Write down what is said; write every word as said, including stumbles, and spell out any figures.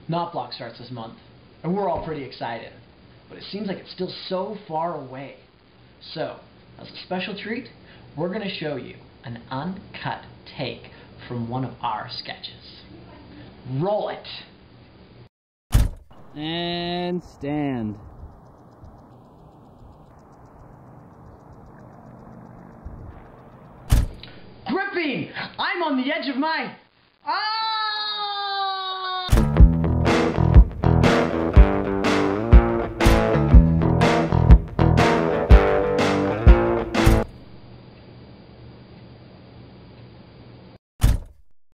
Nott block starts this month, and we're all pretty excited. But it seems like it's still so far away. So, as a special treat, we're going to show you an uncut take from one of our sketches. Roll it! And stand. Gripping! I'm on the edge of my